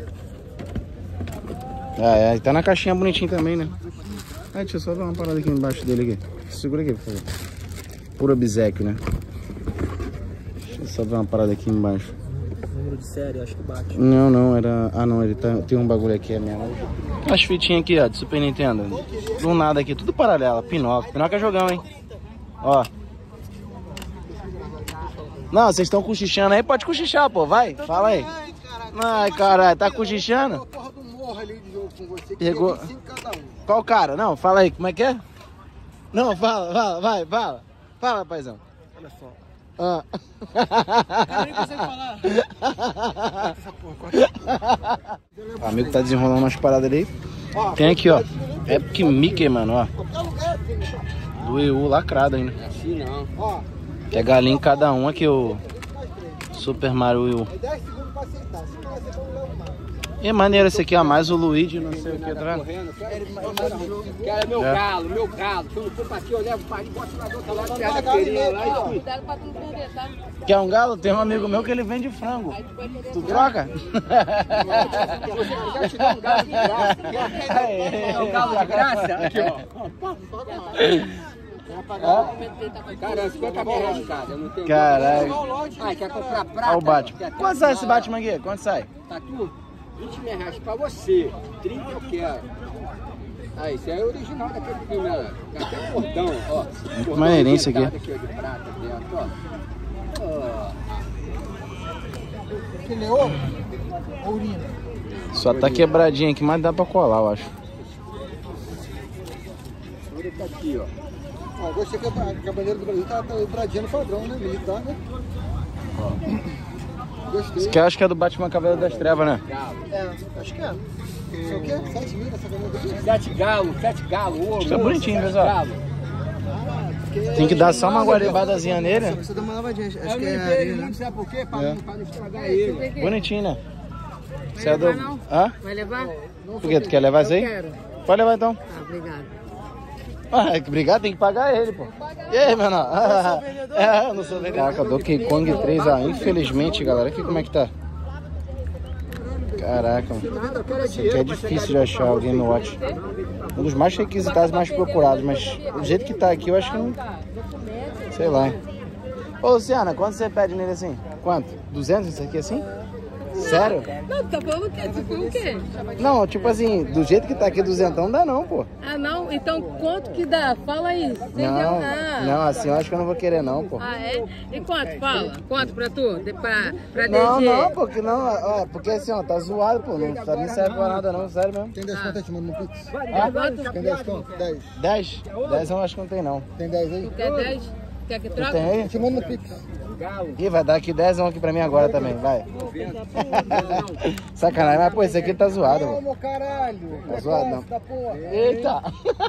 Ah, é, tá na caixinha bonitinho também, né? Ah, deixa eu só dar uma parada aqui embaixo dele aqui. Segura aqui, por favor. Puro obséquio, né? Deixa eu só ver uma parada aqui embaixo. Número de série, acho que bate. Não, não, era... Ah, não, ele tá... tem um bagulho aqui, é mesmo. As fitinhas aqui, ó, de Super Nintendo. Do nada aqui, tudo paralela. Pinóquio. Pinóquio é jogão, hein? Ó. Não, vocês estão cochichando aí? Pode cochichar, pô, vai. Fala aí. Ai, caralho, tá cochichando? Porra do morro ali de jogo com você, que Pegou. tem cinco cada um. Qual cara? Não, fala aí, como é que é? Não, fala, fala, vai, fala. Fala, paizão. Olha só. Ah. Eu nem consigo falar. O amigo tá desenrolando umas paradas ali. Tem aqui, ó. Epic Mickey, mano, ó. Do Wii U lacrado ainda. Assim não. Tem galinha em cada um aqui, o Super Mario Wii U. dez segundos pra aceitar. Se não aceitar, não leva mais. E maneiro esse aqui, ó. Mais o Luigi, não sei o que, tá vendo? Quero meu É. galo, meu galo. Se eu não for pra aqui, eu levo o pai e boto lá do outro lado, pega a feirinha lá e fui. Cuidado pra tu não perder, tá? Quer um galo? Tem um amigo meu que ele vende frango. Tu troca? Se você quiser, eu te dou um galo de graça. Quer um galo de graça? Aqui, ó. Cara, cinquenta reais de cada, eu não tenho. Caralho. Ah, quer comprar prata? Olha o Batman. Quanto sai esse Batman aqui? Quanto sai? Tá tudo? vinte mil reais pra você, trinta eu quero. Ah, esse é o original daquele filme, né? Tem até cordão, ó. Cordão maneirinho isso aqui. aqui ó, de prata dentro, ó. Ó. Aquele é ouro? Ourinho. Só tá quebradinho aqui, mas dá pra colar, eu acho. Ele tá aqui, ó. Ó, gostei que a bandeira do Brasil tá dobradinha no padrão, né? Militar, né? Gostei. Isso aqui eu acho que é do Batman Cavaleiro das Trevas, né? É, acho que é. Isso aqui é sete mil essa bandeira aqui? Sete galos, sete galos, ouro. Acho que tá bonitinho, sete pessoal. galos. Tem que dar só uma guaribadazinha nele. Você dá uma lavadinha, acho Eu que é limpei areia, ele, né? sabe por quê? Pra, É. não, pra não estragar ele. Bonitinho, né? Vai Você é do... levar, não? Hã? Vai levar? Por que? Tu quer levar isso aí? Eu quero. Pode levar então. Ah, obrigado. Ah, é que obrigado, tem que pagar ele, pô. E aí, menor? Ah, é, eu não sou vendedor. Caraca, Donkey Kong três, ah, infelizmente, galera, aqui como é que tá? Caraca, mano. Isso aqui é difícil de achar o Game Watch. Um dos mais requisitados, mais procurados, mas do jeito que tá aqui, eu acho que não... Sei lá, hein. Ô, Luciana, quanto você pede nele assim? Quanto? duzentos isso aqui assim? Sério? Não, tá falando o quê? Tu falou o quê? Não, tipo assim, do jeito que tá aqui, duzentão não dá não, pô. Ah, não? Então quanto que dá? Fala aí. Sem Não, ah. não, assim eu acho que eu não vou querer não, pô. Ah, é? E quanto? Fala. Quanto pra tu? De, pra, pra Não, D G? não, porque não, ó, porque assim, ó, tá zoado, pô, não, tá, não serve pra nada não, sério mesmo. Tem dez conto aí, te mando no Pix? Quanto? Tem dez conto? dez. dez? dez eu acho que não tem não. Tem dez aí? Tu quer dez? Quer que Tu troca? tem aí? Eu te mando no Pix. Ih, vai dar aqui dez aqui pra mim agora também, vai. Sacanagem, mas pô, esse aqui tá zoado, Não, pô. meu caralho. Tá zoado não. Da porra. Eita!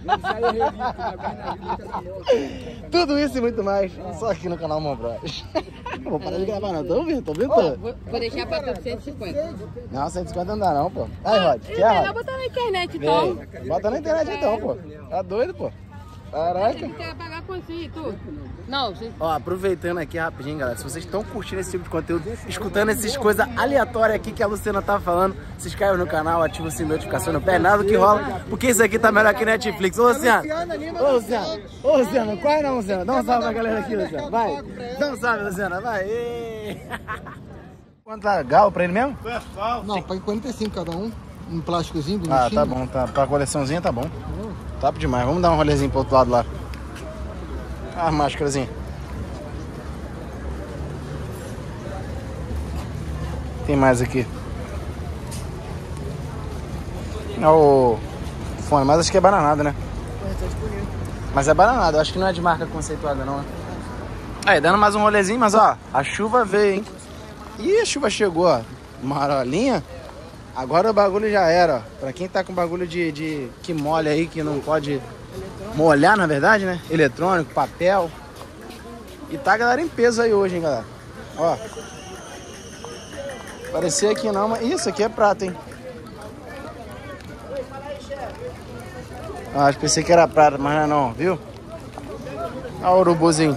Tudo isso e muito mais, só aqui no canal Mombros. Vou parar de gravar não, tô ouvindo, tô ouvindo Vou, tudo. vou deixar pra tu cento e cinquenta. Não, cento e cinquenta não dá não, pô. Aí, Rod, É quer, melhor Rod? botar na internet então. Vem, bota na internet então, pô. Tá doido, pô. Caraca. Tu quer pagar com si, tu? Não, você... Ó, aproveitando aqui rapidinho, galera, se vocês estão curtindo esse tipo de conteúdo, escutando essas coisas aleatórias aqui que a Luciana tá falando, se inscreve no canal, ativa o sininho de notificação, não perde nada do que rola, porque isso aqui tá melhor que Netflix. Ô, Luciano, ô, Luciano, ô, Luciano, corre não, Luciano, dá um salve pra galera aqui, Luciano, vai, dá um salve, Luciana, vai. Ê. Quanto tá galo pra ele mesmo? Não, paguei quarenta e cinco cada um. Um plásticozinho bonitinho. Ah, tá bom, tá, pra coleçãozinha tá bom. Top demais, vamos dar um rolezinho pro outro lado lá. Ah, máscarazinha. Tem mais aqui. Olha o fone, mas acho que é bananada, né? Mas é bananada, eu acho que não é de marca conceituada não. Aí, dando mais um rolezinho, mas ó, a chuva veio, hein? Ih, a chuva chegou, ó. Marolinha. Agora o bagulho já era, ó. Pra quem tá com bagulho de, de que molha aí, que não pode molhar, na verdade, né? Eletrônico, papel. E tá a galera em peso aí hoje, hein, galera. Ó. Parecia que não, mas isso aqui é prata, hein? Ah, acho que pensei que era prata, mas não é não, viu? Olha o urubuzinho.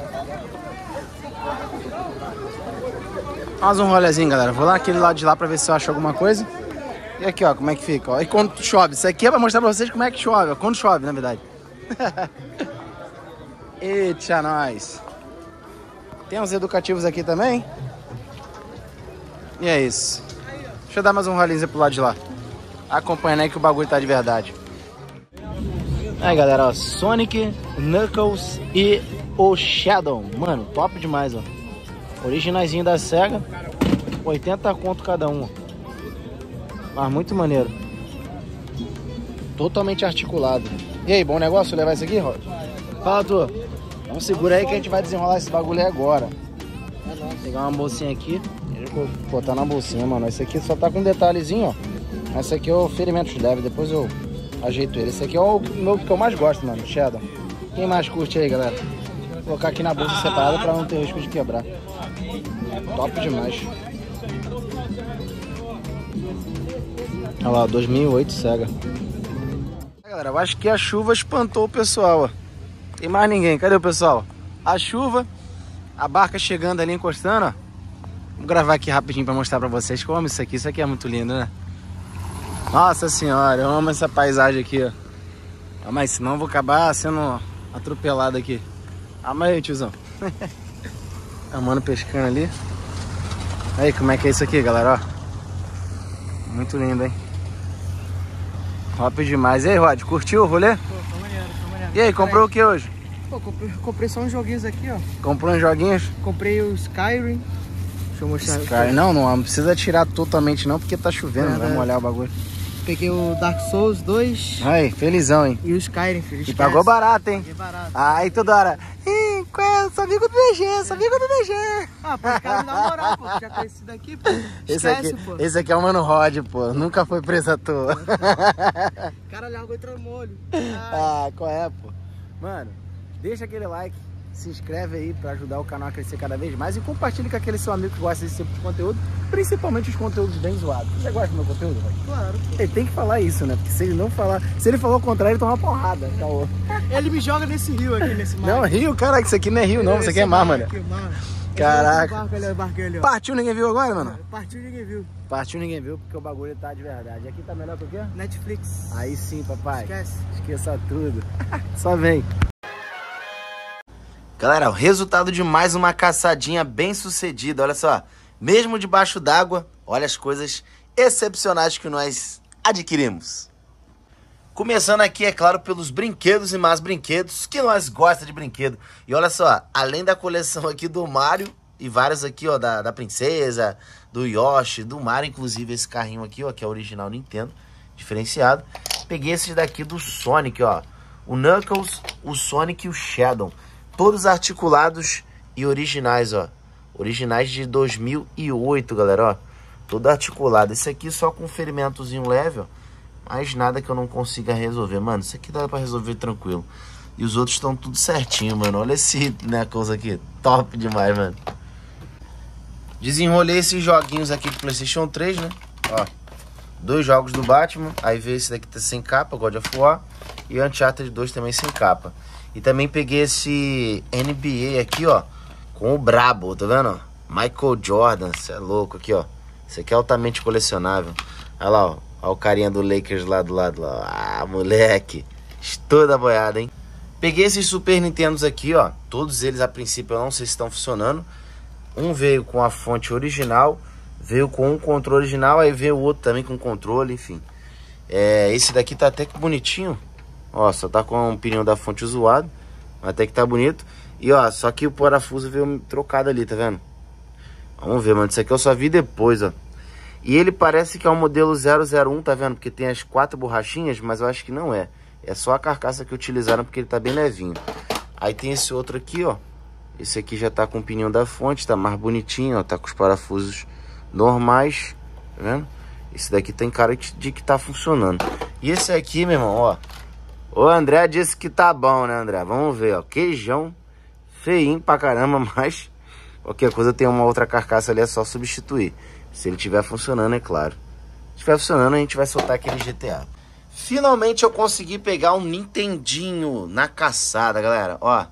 Mais um rolezinho, galera. Vou lá naquele lado de lá pra ver se eu acho alguma coisa. E aqui, ó, como é que fica, ó. E quando chove. Isso aqui é pra mostrar pra vocês como é que chove, ó. Quando chove, na verdade. Eita, nós. Tem uns educativos aqui também. E é isso. Deixa eu dar mais um rolezinho pro lado de lá. Acompanha aí que o bagulho tá de verdade. Aí, galera, ó. Sonic, Knuckles e o Shadow. Mano, top demais, ó. Originaizinho da SEGA. oitenta conto cada um, ó. Mas muito maneiro. Totalmente articulado. E aí, bom negócio levar isso aqui, Rod? Fala, tu. Então segura aí que a gente vai desenrolar esse bagulho aí agora. Vou pegar uma bolsinha aqui. Vou botar na bolsinha, mano. Esse aqui só tá com um detalhezinho, ó. Esse aqui é o ferimento leve. Depois eu ajeito ele. Esse aqui é o meu que eu mais gosto, mano. Shadow. Quem mais curte aí, galera? Vou colocar aqui na bolsa separada pra não ter risco de quebrar. Top demais. Olha lá, dois mil e oito SEGA. Galera, eu acho que a chuva espantou o pessoal, ó. Tem mais ninguém, cadê o pessoal? A chuva, a barca chegando ali, encostando, ó. Vou gravar aqui rapidinho pra mostrar pra vocês como isso aqui. Isso aqui é muito lindo, né? Nossa senhora, eu amo essa paisagem aqui, ó. Mas senão eu vou acabar sendo atropelado aqui. Ah, mas aí, tiozão. A mano pescando ali. Aí, como é que é isso aqui, galera, ó. Muito lindo, hein? Top demais. E aí, Rod, curtiu o rolê? Pô, foi maneiro, foi maneiro. E aí, comprou o que hoje? Pô, comprei, comprei só uns joguinhos aqui, ó. Comprou uns joguinhos? Comprei o Skyrim. Deixa eu mostrar. Skyrim, não, não, não precisa tirar totalmente não, porque tá chovendo, É, vai é. molhar o bagulho. Peguei o Dark Souls dois. Aí, felizão, hein? E o Skyrim, filho. E Esquece. pagou barato, hein? Paguei barato. Aí toda hora, ih, qual é? Sou amigo do D G, sou amigo do D G. Ah, pô, os caras me dão moral, pô. Já conheci esse daqui, pô. Esse Esquece, aqui, pô. esse aqui é o Mano Rod, pô. Nunca foi preso à toa. O cara largou e entrou no molho. Ai. Ah, qual é, pô? Mano, deixa aquele like, se inscreve aí pra ajudar o canal a crescer cada vez mais e compartilha com aquele seu amigo que gosta desse tipo de conteúdo, principalmente os conteúdos bem zoados. Você gosta do meu conteúdo, velho? Claro. Ele tem que falar isso, né? Porque se ele não falar, se ele falar o contrário, ele toma uma porrada. Caô. Ele me joga nesse rio aqui, nesse mar. Não, rio, caraca, isso aqui não é rio, não, isso aqui é mar, mano. Aqui, mar. Caraca. Esse barco ali, o barco ali, ó. Partiu, ninguém viu agora, mano? Partiu e ninguém viu. Partiu, ninguém viu, porque o bagulho tá de verdade. Aqui tá melhor que o quê? Netflix. Aí sim, papai. Esquece. Esqueça tudo. Só vem. Galera, o resultado de mais uma caçadinha bem sucedida. Olha só, mesmo debaixo d'água, olha as coisas excepcionais que nós adquirimos. Começando aqui, é claro, pelos brinquedos e mais brinquedos, que nós gostamos de brinquedo. E olha só, além da coleção aqui do Mario, e vários aqui, ó, da, da Princesa, do Yoshi, do Mario, inclusive esse carrinho aqui, ó, que é original Nintendo, diferenciado. Peguei esses daqui do Sonic, ó, o Knuckles, o Sonic e o Shadow. Todos articulados e originais, ó. Originais de dois mil e oito, galera, ó. Todo articulado. Esse aqui só com ferimentozinho leve, ó. Mas nada que eu não consiga resolver. Mano, isso aqui dá pra resolver tranquilo. E os outros estão tudo certinho, mano. Olha esse Knuckles aqui. Top demais, mano. Desenrolei esses joguinhos aqui do PlayStation três, né? Ó. Dois jogos do Batman. Aí veio esse daqui tá sem capa, God of War. E o Uncharted dois também sem capa. E também peguei esse N B A aqui, ó, com o brabo, tá vendo? Michael Jordan, cê é louco aqui, ó. Esse aqui é altamente colecionável. Olha lá, ó, olha o carinha do Lakers lá do lado, lá. Ah, moleque, estou da boiada, hein? Peguei esses Super Nintendos aqui, ó. Todos eles, a princípio, eu não sei se estão funcionando. Um veio com a fonte original, veio com um controle original, aí veio o outro também com controle, enfim. É, esse daqui tá até que bonitinho. Ó, só tá com um pininho da fonte zoado, mas até que tá bonito. E ó, só que o parafuso veio trocado ali, tá vendo? Vamos ver, mano, isso aqui eu só vi depois, ó. E ele parece que é o modelo zero zero um, tá vendo? Porque tem as quatro borrachinhas, mas eu acho que não é. É só a carcaça que utilizaram porque ele tá bem levinho. Aí tem esse outro aqui, ó. Esse aqui já tá com o pininho da fonte, tá mais bonitinho, ó. Tá com os parafusos normais, tá vendo? Esse daqui tem cara de que tá funcionando. E esse aqui, meu irmão, ó. O André disse que tá bom, né, André? Vamos ver, ó. Queijão, feinho pra caramba, mas qualquer coisa tem uma outra carcaça ali, é só substituir. Se ele estiver funcionando, é claro. Se estiver funcionando, a gente vai soltar aquele G T A. Finalmente eu consegui pegar um Nintendinho na caçada, galera. Ó,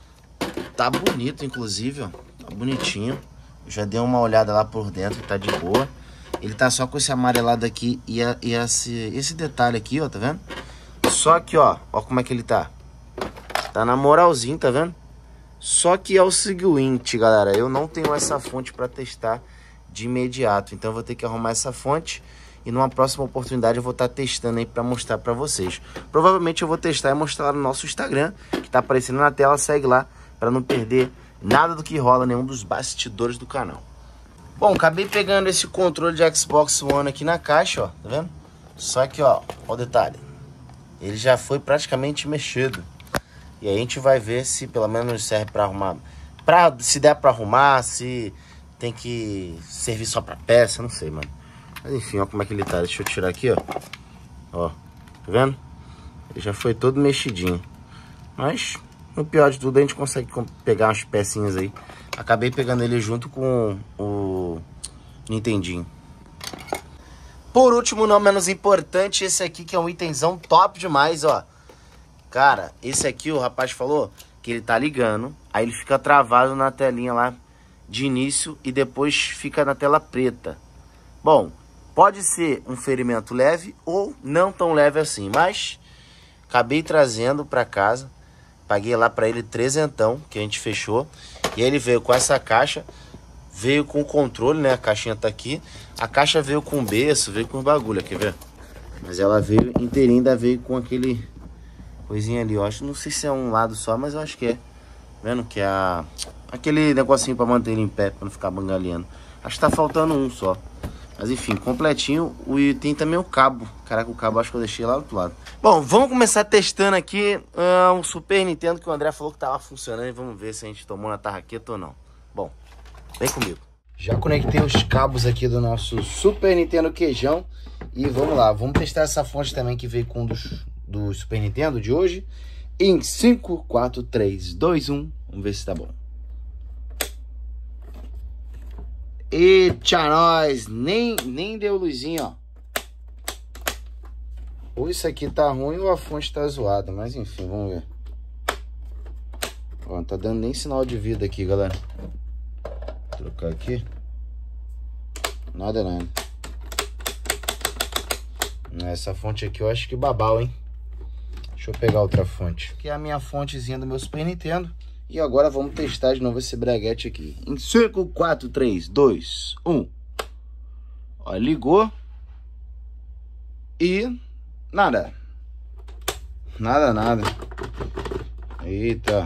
tá bonito, inclusive, ó. Tá bonitinho. Eu já dei uma olhada lá por dentro, tá de boa. Ele tá só com esse amarelado aqui e, a, e esse, esse detalhe aqui, ó, tá vendo? Só que, ó, ó como é que ele tá. Tá na moralzinho, tá vendo? Só que é o seguinte, galera. Eu não tenho essa fonte pra testar de imediato. Então eu vou ter que arrumar essa fonte. E numa próxima oportunidade eu vou estar testando aí pra mostrar pra vocês. Provavelmente eu vou testar e mostrar lá no nosso Instagram, que tá aparecendo na tela. Segue lá pra não perder nada do que rola, nenhum dos bastidores do canal. Bom, acabei pegando esse controle de Xbox One aqui na caixa, ó. Tá vendo? Só que, ó, ó o detalhe. Ele já foi praticamente mexido. E aí a gente vai ver se pelo menos serve pra arrumar. Pra, se der pra arrumar, se tem que servir só pra peça, não sei, mano. Mas enfim, ó como é que ele tá. Deixa eu tirar aqui, ó. Ó, tá vendo? Ele já foi todo mexidinho. Mas, no pior de tudo, a gente consegue pegar umas pecinhas aí. Acabei pegando ele junto com o Nintendinho. Por último, não menos importante, esse aqui que é um itemzão top demais, ó. Cara, esse aqui o rapaz falou que ele tá ligando, aí ele fica travado na telinha lá de início e depois fica na tela preta. Bom, pode ser um ferimento leve ou não tão leve assim, mas acabei trazendo pra casa. Paguei lá pra ele trezentão, que a gente fechou. E aí ele veio com essa caixa. veio com o controle, né? A caixinha tá aqui. A caixa veio com berço, veio com os bagulho, quer ver? Mas ela veio inteirinha, ainda veio com aquele coisinha ali, eu acho. Não sei se é um lado só, mas eu acho que é. Vendo que é a... aquele negocinho pra manter ele em pé, pra não ficar bangaleando. Acho que tá faltando um só. Mas enfim, completinho. E tem também o cabo. Caraca, o cabo acho que eu deixei lá do outro lado. Bom, vamos começar testando aqui uh, um Super Nintendo que o André falou que tava funcionando. E vamos ver se a gente tomou na tarraqueta ou não. Bom, vem comigo. Já conectei os cabos aqui do nosso Super Nintendo Queijão. E vamos lá, vamos testar essa fonte também que veio com um dos, do Super Nintendo de hoje. Em cinco, quatro, três, dois, um. Vamos ver se tá bom. Eita, nós! Nem, nem deu luzinha, ó. Ou isso aqui tá ruim ou a fonte tá zoada. Mas enfim, vamos ver. Ó, não tá dando nem sinal de vida aqui, galera. Vou trocar aqui. Nada, nada. Essa fonte aqui eu acho que babau, hein? Deixa eu pegar outra fonte. Aqui é a minha fontezinha do meu Super Nintendo. E agora vamos testar de novo esse braguete aqui. Em cinco, quatro, três, dois, um. Ó, ligou. E nada. Nada, nada. Eita.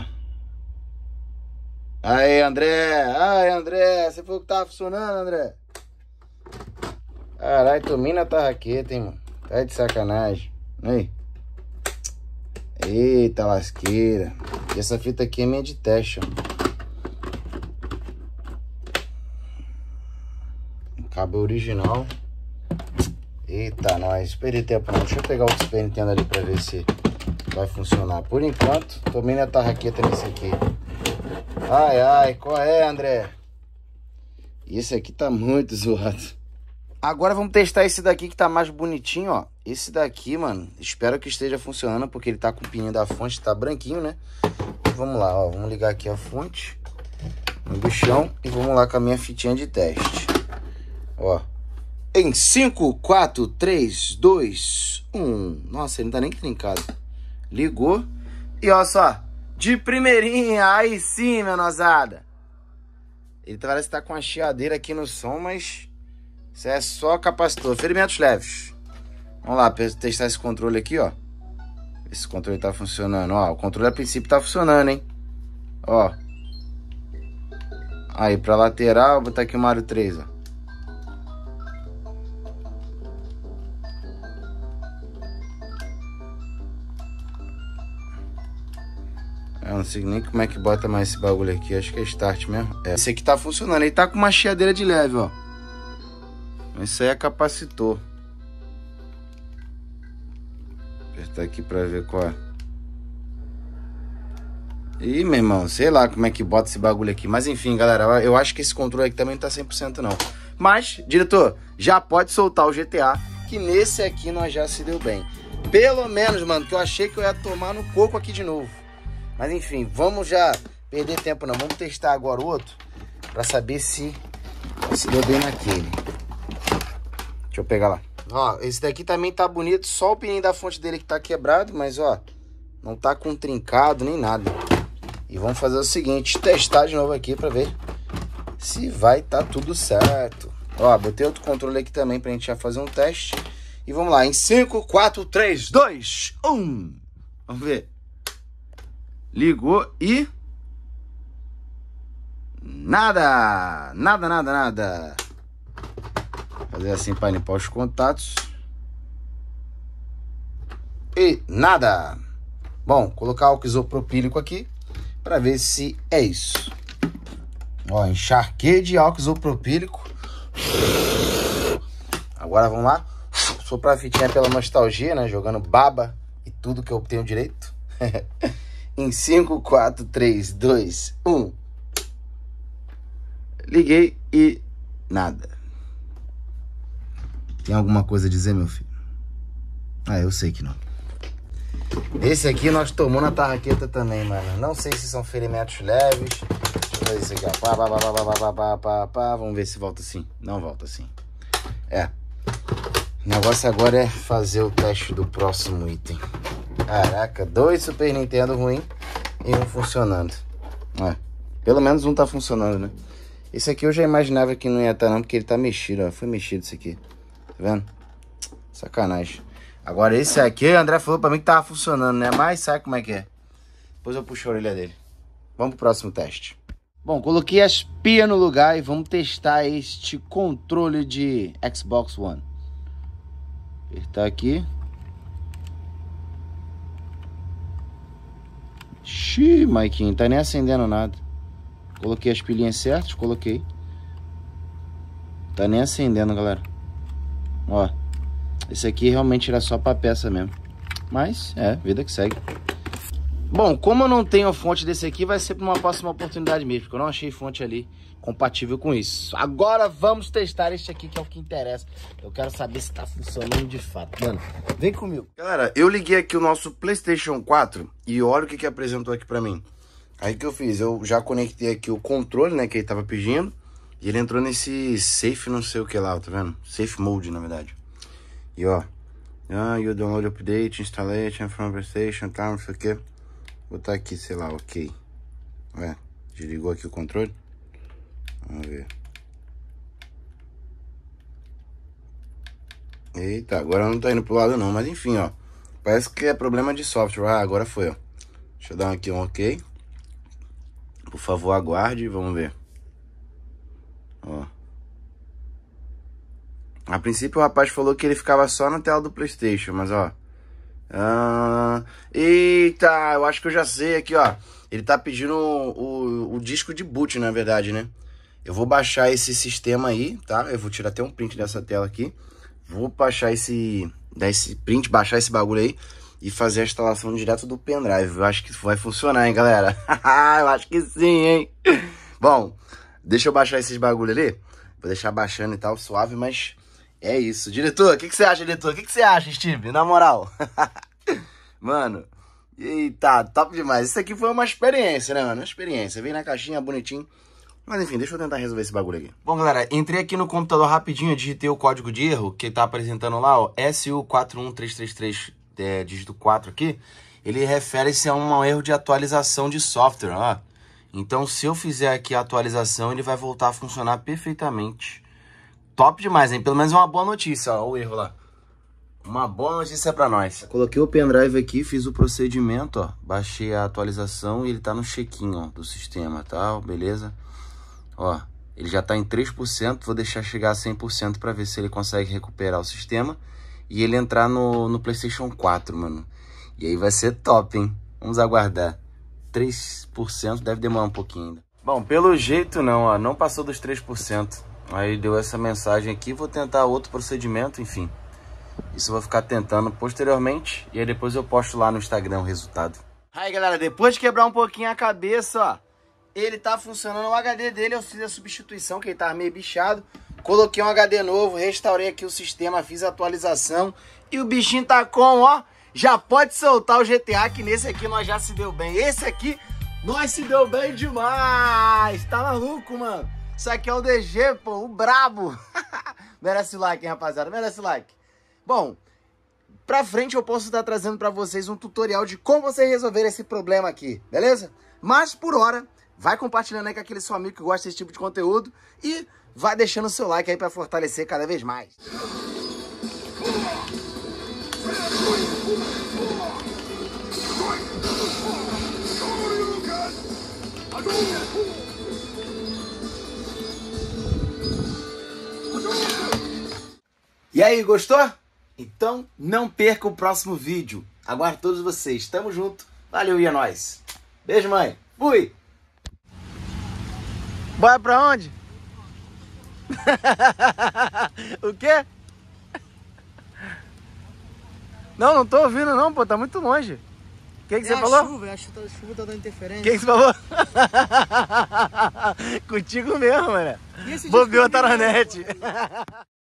Aí, André. Ai, André. Você falou que tava funcionando, André. Caralho, tomei na tarraqueta, hein, mano. Tá de sacanagem. Aí. Eita lasqueira. E essa fita aqui é minha de teste, ó. O cabo é original. Eita, nós. Perdi tempo não. Deixa eu pegar o Super Nintendo ali pra ver se vai funcionar. Por enquanto, tomei na tarraqueta nesse aqui. Ai, ai. Qual é, André? E esse aqui tá muito zoado. Agora vamos testar esse daqui que tá mais bonitinho, ó. Esse daqui, mano, espero que esteja funcionando, porque ele tá com o pininho da fonte, tá branquinho, né? E vamos lá, ó. Vamos ligar aqui a fonte no bichão e vamos lá com a minha fitinha de teste. Ó. Em cinco, quatro, três, dois, um. Nossa, ele não tá nem trincado. Ligou. E ó só, de primeirinha, aí sim, minha nozada. Ele parece que tá com a chiadeira aqui no som, mas... isso é só capacitor. Ferimentos leves. Vamos lá, testar esse controle aqui, ó. Esse controle tá funcionando, ó. O controle a princípio tá funcionando, hein. Ó. Aí, pra lateral, vou botar aqui o Mario três, ó. Eu não sei nem como é que bota mais esse bagulho aqui. Acho que é start mesmo. É. Esse aqui tá funcionando. Ele tá com uma chiadeira de leve, ó. Isso aí é capacitor. Vou apertar aqui pra ver qual é. Ih, meu irmão, sei lá como é que bota esse bagulho aqui. Mas enfim, galera, eu acho que esse controle aqui também não tá cem por cento não. Mas, diretor, já pode soltar o G T A, que nesse aqui nós já se deu bem. Pelo menos, mano, que eu achei que eu ia tomar no coco aqui de novo. Mas enfim, vamos já perder tempo não. Vamos testar agora o outro, pra saber se se deu bem naquele. Deixa eu pegar lá. Ó, esse daqui também tá bonito. Só o pininho da fonte dele que tá quebrado. Mas, ó, não tá com trincado nem nada. E vamos fazer o seguinte. Testar de novo aqui pra ver se vai tá tudo certo. Ó, botei outro controle aqui também pra gente já fazer um teste. E vamos lá. Em cinco, quatro, três, dois, um. Vamos ver. Ligou e... nada. Nada, nada, nada. Fazer assim para limpar os contatos. E nada. Bom, colocar álcool isopropílico aqui para ver se é isso. Ó, encharquei de álcool isopropílico. Agora vamos lá. Soprar a fitinha pela nostalgia, né? Jogando baba e tudo que eu tenho direito. Em cinco, quatro, três, dois, um. Liguei e nada. Tem alguma coisa a dizer, meu filho? Ah, eu sei que não. Esse aqui nós tomamos na tarraqueta também, mano. Não sei se são ferimentos leves. Deixa eu ver esse aqui, ó. Pá, pá, pá, pá, pá, pá, pá, pá, pá. Vamos ver se volta assim. Não volta assim. É. O negócio agora é fazer o teste do próximo item. Caraca, dois Super Nintendo ruim e um funcionando. É. Pelo menos um tá funcionando, né? Esse aqui eu já imaginava que não ia estar não, porque ele tá mexido, ó. Foi mexido esse aqui. Tá vendo? Sacanagem. Agora esse aqui, o André falou pra mim que tava funcionando, né? Mas sabe como é que é? Depois eu puxo a orelha dele. Vamos pro próximo teste. Bom, coloquei as pias no lugar e vamos testar este controle de Xbox One. Apertar aqui. Xiii, Maiquinho, tá nem acendendo nada. Coloquei as pilhinhas certas, coloquei. Tá nem acendendo, galera. Ó, esse aqui realmente era só pra peça mesmo. Mas, é, vida que segue. Bom, como eu não tenho a fonte desse aqui, vai ser para uma próxima oportunidade mesmo, porque eu não achei fonte ali compatível com isso. Agora vamos testar este aqui, que é o que interessa. Eu quero saber se tá funcionando de fato. Mano, vem comigo. Galera, eu liguei aqui o nosso PlayStation quatro e olha o que que apresentou aqui pra mim. Aí que eu fiz, eu já conectei aqui o controle, né, que ele tava pedindo. E ele entrou nesse safe não sei o que lá, tá vendo? Safe mode, na verdade. E ó, ah, you download update, installation from PlayStation, tá, não sei o que. Vou botar aqui, sei lá, ok. Ué, desligou aqui o controle. Vamos ver. Eita, agora não tá indo pro lado não, mas enfim, ó. Parece que é problema de software. Ah, agora foi, ó. Deixa eu dar aqui um ok. Por favor, aguarde, vamos ver. Ó. A princípio o rapaz falou que ele ficava só na tela do PlayStation, mas ó. Ah, eita, eu acho que eu já sei aqui, ó. Ele tá pedindo o, o, o disco de boot, na verdade, né? Eu vou baixar esse sistema aí, tá? Eu vou tirar até um print dessa tela aqui. Vou baixar esse, dar esse print, baixar esse bagulho aí e fazer a instalação direto do pendrive. Eu acho que vai funcionar, hein, galera? Eu acho que sim, hein? Bom, deixa eu baixar esses bagulho ali. Vou deixar baixando e tal, suave, mas... é isso. Diretor, o que, que você acha, diretor? O que, que você acha, Steve? Na moral. Mano, eita, top demais. Isso aqui foi uma experiência, né, mano? Uma experiência. Veio na caixinha, bonitinho. Mas enfim, deixa eu tentar resolver esse bagulho aqui. Bom, galera, entrei aqui no computador rapidinho, digitei o código de erro que tá apresentando lá, ó, S U quatro um três três três, é, dígito quatro aqui. Ele refere-se a um erro de atualização de software, ó. Então, se eu fizer aqui a atualização, ele vai voltar a funcionar perfeitamente. Top demais, hein? Pelo menos uma boa notícia, ó, o erro lá. Uma boa notícia pra nós. Coloquei o pendrive aqui, fiz o procedimento, ó. Baixei a atualização e ele tá no check-in, ó, do sistema, tá? Beleza? Ó, ele já tá em três por cento, vou deixar chegar a cem por cento pra ver se ele consegue recuperar o sistema e ele entrar no, no PlayStation quatro, mano. E aí vai ser top, hein? Vamos aguardar. três por cento deve demorar um pouquinho ainda. Bom, pelo jeito não, ó, não passou dos três por cento. Aí deu essa mensagem aqui, vou tentar outro procedimento, enfim. Isso eu vou ficar tentando posteriormente e aí depois eu posto lá no Instagram o resultado. Aí, galera, depois de quebrar um pouquinho a cabeça, ó, ele tá funcionando. O H D dele, eu fiz a substituição, que ele tava meio bichado. Coloquei um H D novo, restaurei aqui o sistema, fiz a atualização. E o bichinho tá com, ó, já pode soltar o G T A, que nesse aqui nós já se deu bem. Esse aqui, nós se deu bem demais. Tá maluco, mano? Isso aqui é o D G, pô, o brabo. Merece o like, hein, rapaziada? Merece o like. Bom, pra frente eu posso estar trazendo pra vocês um tutorial de como vocês resolverem esse problema aqui, beleza? Mas, por hora, vai compartilhando aí com aquele seu amigo que gosta desse tipo de conteúdo e vai deixando o seu like aí pra fortalecer cada vez mais. E aí, gostou? Então não perca o próximo vídeo. Aguardo todos vocês. Tamo junto. Valeu e é nóis. Beijo, mãe. Fui. Bora pra onde? O quê? Não, não tô ouvindo não, pô. Tá muito longe. O que, que é você a falou? Chuva, a chuva, a chuva tá dando interferência. O que, que você falou? Contigo mesmo, mano. Bobeou, tá na net.